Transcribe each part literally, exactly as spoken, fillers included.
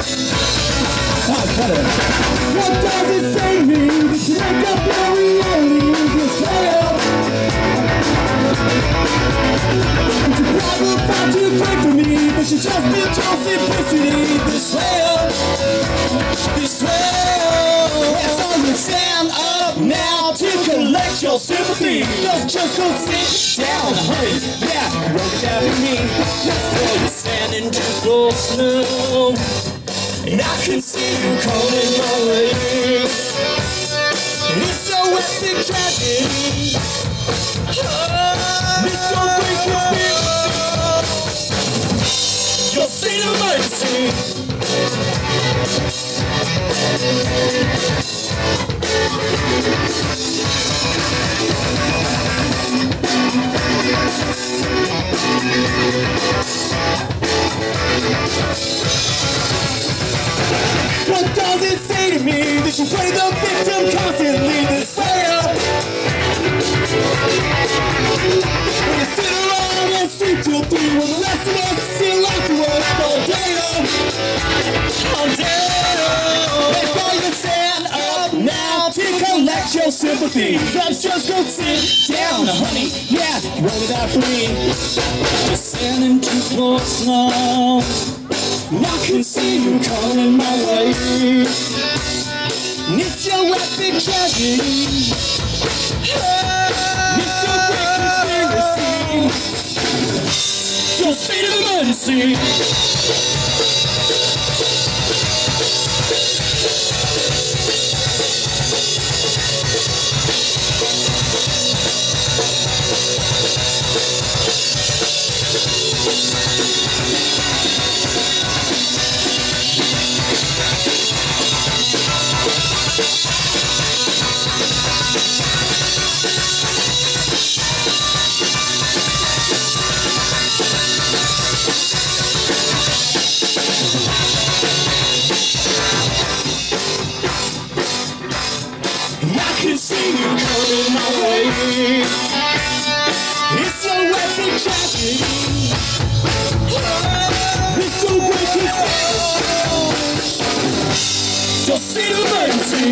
What does it say to me that you make up your reality with your style? It's a problem far too quick for me, but you just built your simplicity this way. This way. Yes, so you stand up now to collect your sympathy. Don't just go sit down, honey. Yeah, roll it out with me. That's where you're standing too close now. And I can see you calling my way. It's so epic tragedy. Oh, it's so great conspiracy. Your state of emergency. What does it say to me that you play the victim constantly this way? When you sit around and sleep till three, when the rest of us still out to work all day, all day. That's why you stand up now to collect your sympathy. Let's just go sit down, honey. Yeah, roll it out for me. Just standing too close now. I can see you coming my way. It's your epic tragedy. It's your great conspiracy. Your state of emergency. I can see you coming my way. It's so epic tragedy. It's so great conspiracy. Your state of emergency.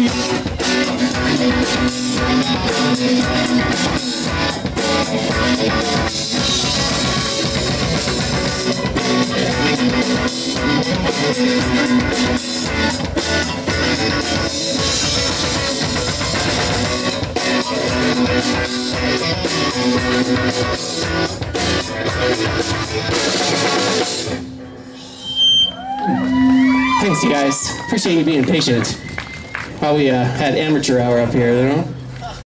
Thanks, you guys. Appreciate you being patient while we uh, had amateur hour up here, you know?